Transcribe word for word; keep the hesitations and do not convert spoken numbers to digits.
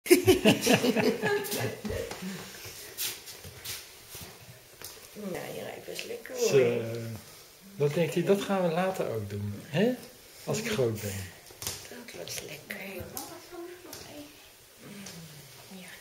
Ja, je rijdt best lekker Dus, hoor. uh, dat denk je, dat gaan we later ook doen. Hè? Als ik groot ben. Dat wordt lekker. Ja.